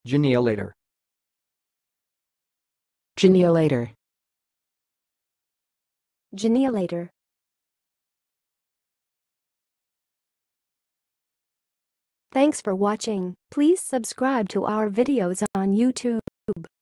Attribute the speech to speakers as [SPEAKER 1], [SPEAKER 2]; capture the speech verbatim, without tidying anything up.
[SPEAKER 1] gyneolater,
[SPEAKER 2] gyneolater,
[SPEAKER 3] gyneolater. Thanks for watching. Please subscribe to our videos on YouTube.